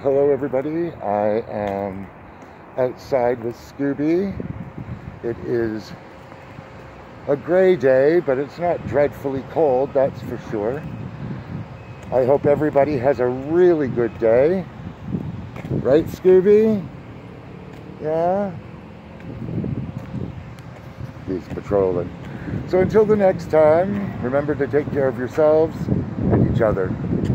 Hello everybody. I am outside with Scooby. It is a gray day, but it's not dreadfully cold, that's for sure. I hope everybody has a really good day. Right, Scooby? Yeah? He's patrolling. So until the next time, remember to take care of yourselves and each other.